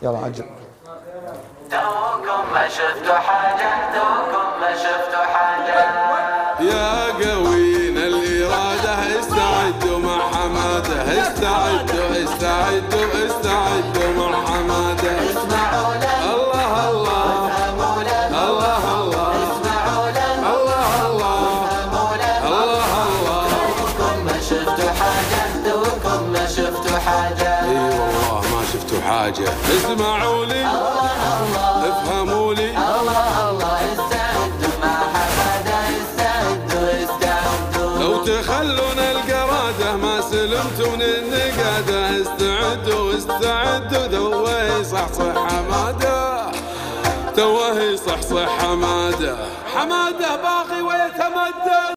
يلا عجل. توكم ما شفتوا حاجة، توكم ما شفتوا حاجة. يا قويين الإرادة استعدوا مع حماده، استعدوا استعدوا استعدوا مع حماده. اسمعوا له الله الله وافهموا له، الله الله اسمعوا له الله الله وافهموا له. الله الله. توكم ما شفتوا حاجة، توكم ما شفتوا حاجة. اي والله ما شفتوا حاجة. اسمعوا لي الله الله افهموا لي الله الله. استعدوا مع حماده، استعدوا استعدوا. لو تخلون القرادة ما سلمتوا من النقادة. استعدوا استعدوا توه يصحصح حماده، توه يصحصح حماده. حماده باغي ويتمدد.